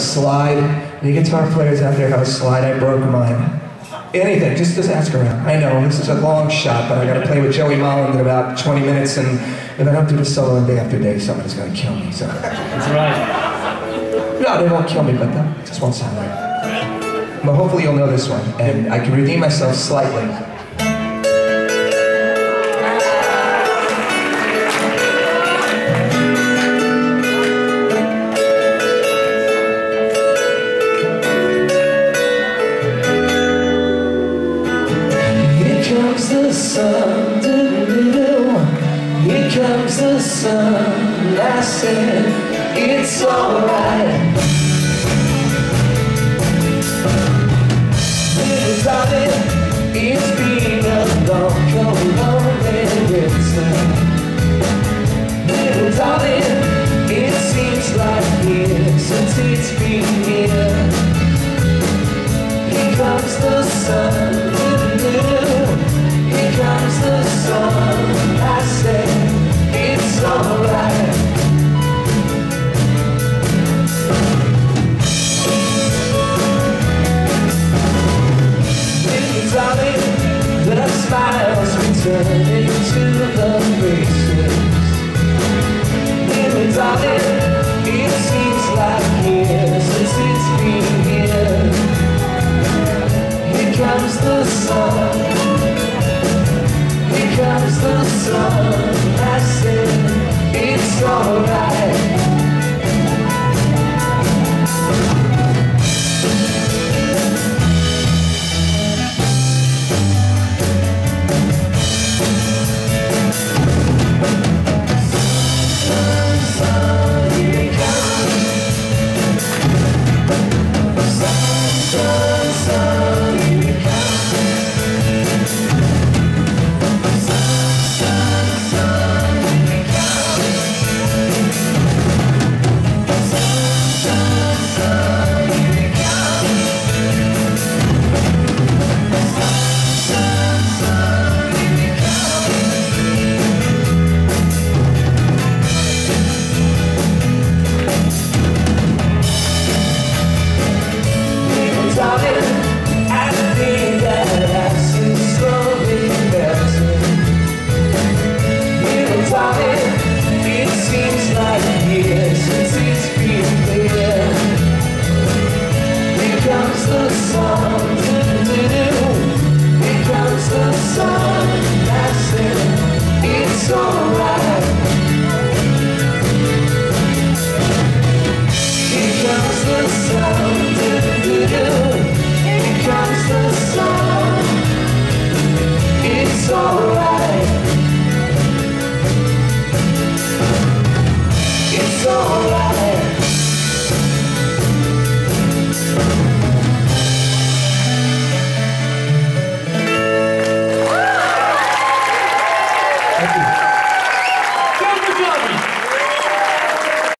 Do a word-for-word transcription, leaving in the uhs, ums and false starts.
slide. Any guitar players out there have a slide? I broke mine. Anything, just, just ask around. I know, this is a long shot, but I gotta play with Joey Molland in about twenty minutes, and if I don't do this solo day after day, somebody's gonna kill me, so. That's right. No, they won't kill me, but that just won't sound right. But hopefully you'll know this one, and I can redeem myself slightly. Here comes the sun, doo-doo-doo. Here comes the sun, I said, it's alright. Little darling, it's been a long, cold, lonely winter. Little darling, it seems like years since it's been here. Here comes the sun, doo-doo-doo. Here comes the sun, I say, it's alright. Little darling, the smiles returning to the faces. Little darling, it seems like years since it's been here. Here comes the sun. Here comes the sun, I said, it's alright. Sun, sun, here it comes. Sun, sun, sun, here it comes. It's all